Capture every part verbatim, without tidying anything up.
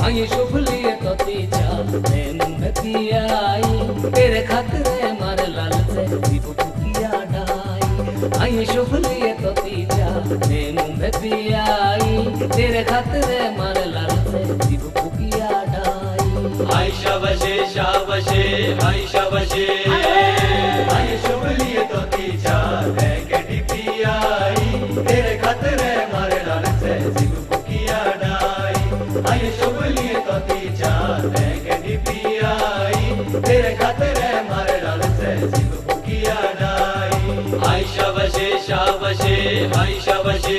आई शुभ लिए तो तीजा मैं में पियाई तेरे खातिर मार लाल से जीव फुकिया ढाई। आई शुभ लिए तो तीजा मैं में पियाई तेरे खातिर मार लाल से जीव फुकिया ढाई। हाय शाबाशे शाबाशे हाय शाबाशे हाय शुभ लिए तो तीजा मैं गड्डी पियाई तेरे खातिर मारे लाल से जीव फुकिया ढाई। हाय शुभ लिए तो तीजा मैं गड्डी पियाई तेरे खातिर मारे लाल से जीव फुकिया ढाई। हाय शाबाशे शाबाशे हाय शाबाशे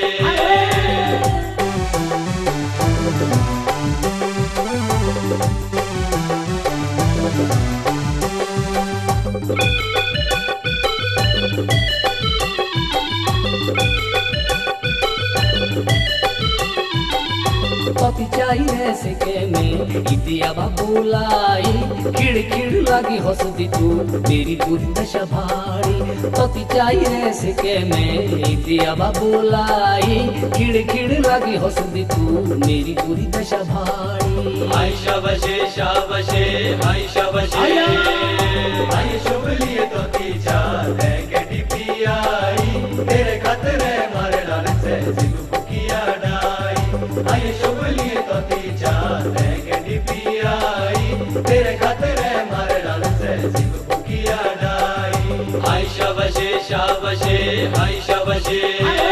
पति चाहिए सिके में इतिया बाबूलाई खिड़ खिड़ लगी हंसती तू मेरी पूरी दशा भारी। पति चाहिए सिके में इतिया बाबूलाई खिड़ खिड़ लगी हंसती तू मेरी पूरी दशा भारी। हाय शाबाशे शाबाशे हाय शाबाशे हाय शुभ लिए तो तीजा मैं गड्डी पियाई तेरे खातिर मारे लाल से जीव फुकिया ढाई। हाय शुभ लिए तो तीजा मैं गड्डी पियाई तेरे खातिर मारे लाल से जीव फुकिया ढाई। हाय शाबाशे शाबाशे हाय शाबाशे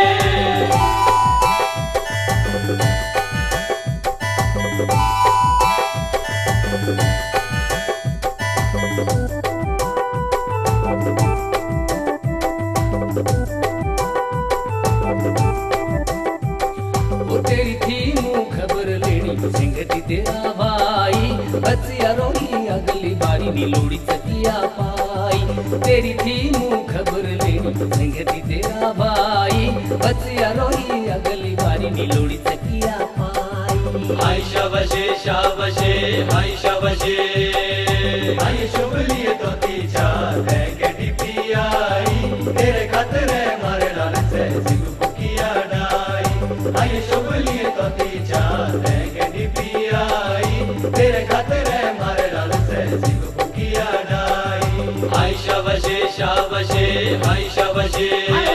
वो तेरी थी मुँह खबर लेनी सिंगती तेरा भाई बचिया रोही अगली बारी नी लोड़ी चकिया पाई। तेरी थी मुँह खबर लेनी सिंगती तेरा भाई बचिया रोही अगली बारी नी लोड़ी चकिया पाई। हाय शाबाशे शाबाशे हाय शाबाशे हाय शुभ लिए तो तीजा मैं गड्डी पियाई तेरे खातिर मारे लाल से जीव फुकिया ढाई। हाय शुभ लिए तो तीजा मैं गड्डी पियाई तेरे खातिर मारे लाल से जीव फुकिया ढाई। हाय शाबाशे शाबाशे हाय शाबाशे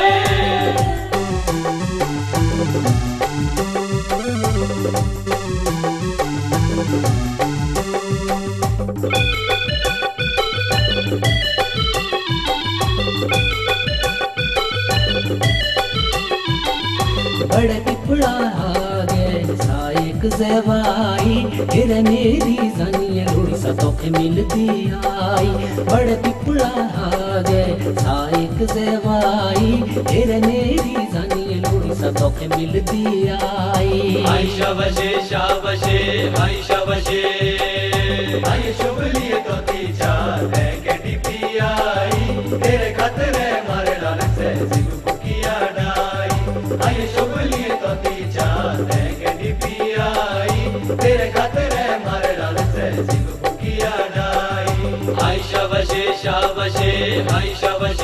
बड़े पिपड़ा आगे साइक सेवाई तेरे मेरी जानिए लोड़ी सा तोखे मिलती आई। बड़े पिपड़ा आगे साइक सेवाई तेरे मेरी जानिए लोड़ी सा तोखे मिलती आई। हाय शाबाशे शाबाशे हाय शाबाशे हाय शुभ लिए तो तीजा मैं गड्डी पियाई तेरे खातिर मारे लाल से जीव फुकिया ढाई। हाय शुभ लिए तो तीजा मैं गड्डी पियाई तेरे खातिर मारे लाल से जीव फुकिया ढाई। हाय शाबाशे शाबाशे हाय शाबाशे